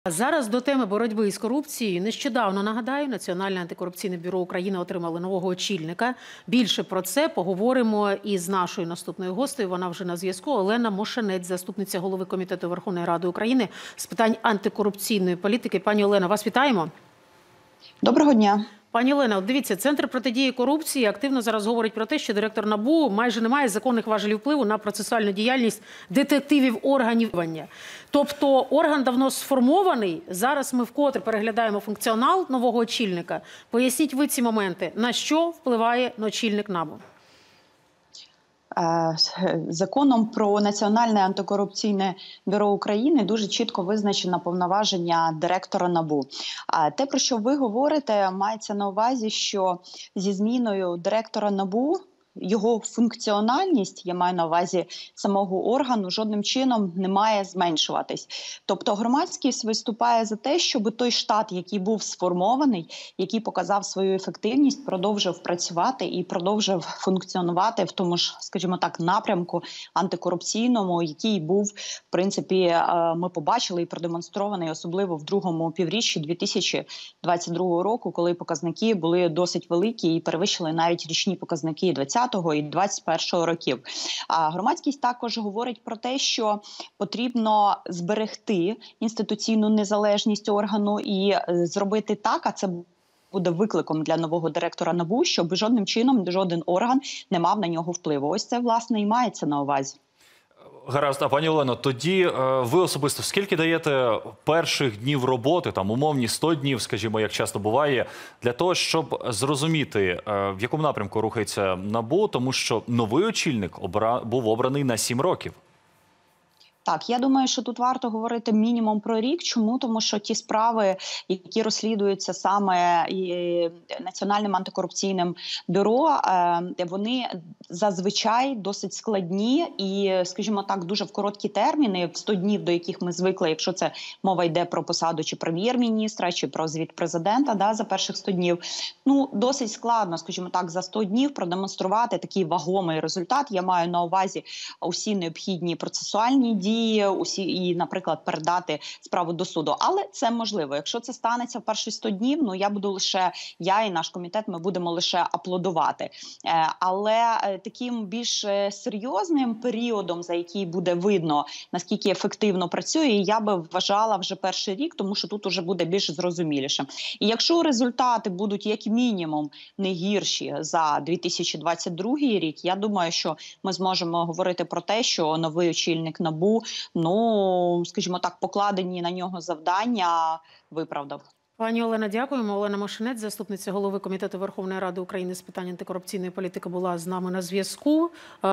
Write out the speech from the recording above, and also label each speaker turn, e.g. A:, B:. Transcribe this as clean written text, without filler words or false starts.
A: Зараз до теми боротьби із корупцією. Нещодавно, нагадаю, Національне антикорупційне бюро України отримало нового очільника. Більше про це поговоримо із нашою наступною гостею. Вона вже на зв'язку. Олена Мошенець, заступниця голови Комітету Верховної Ради України з питань антикорупційної політики. Пані Олена, вас вітаємо.
B: Доброго дня.
A: Пані Олена, от дивіться, Центр протидії корупції активно зараз говорить про те, що директор НАБУ майже не має законних важелів впливу на процесуальну діяльність детективів органів. Тобто орган давно сформований, зараз ми вкотре переглядаємо функціонал нового очільника. Поясніть ви ці моменти, на що впливає очільник НАБУ?
B: Законом про Національне антикорупційне бюро України дуже чітко визначено повноваження директора НАБУ. Те, про що ви говорите, мається на увазі, що зі зміною директора НАБУ його функціональність, я маю на увазі самого органу, жодним чином не має зменшуватись. Тобто громадськість виступає за те, щоб той штат, який був сформований, який показав свою ефективність, продовжив працювати і продовжив функціонувати в тому ж, скажімо так, напрямку антикорупційному, який був, в принципі, ми побачили і продемонстрований, особливо в другому півріччі 2022 року, коли показники були досить великі і перевищили навіть річні показники 2020 і 2021 років. А громадськість також говорить про те, що потрібно зберегти інституційну незалежність органу і зробити так, а це буде викликом для нового директора НАБУ, щоб жодним чином жоден орган не мав на нього впливу. Ось це, власне, і мається на увазі.
C: Гаразд, пані Олено, тоді ви особисто скільки даєте перших днів роботи, там умовні 100 днів, скажімо, як часто буває, для того, щоб зрозуміти, в якому напрямку рухається НАБУ, тому що новий очільник був обраний на 7 років?
B: Так, я думаю, що тут варто говорити мінімум про рік. Чому? Тому що ті справи, які розслідуються саме Національним антикорупційним бюро, вони зазвичай досить складні і, скажімо так, дуже в короткі терміни, в 100 днів, до яких ми звикли, якщо це мова йде про посаду чи прем'єр-міністра, чи про звіт президента, за перших 100 днів. Ну, досить складно, скажімо так, за 100 днів продемонструвати такий вагомий результат. Я маю на увазі усі необхідні процесуальні дії, і, наприклад, передати справу до суду. Але це можливо. Якщо це станеться в перші 100 днів, я і наш комітет, ми будемо лише аплодувати. Але таким більш серйозним періодом, за який буде видно, наскільки ефективно працює, я би вважала вже перший рік, тому що тут уже буде більш зрозуміліше. І якщо результати будуть як мінімум не гірші за 2022 рік, я думаю, що ми зможемо говорити про те, що новий очільник НАБУ, скажімо так, покладені на нього завдання виправдав.
A: Пані Олена, дякуємо. Олена Мошенець, заступниця голови Комітету Верховної Ради України з питань антикорупційної політики, була з нами на зв'язку.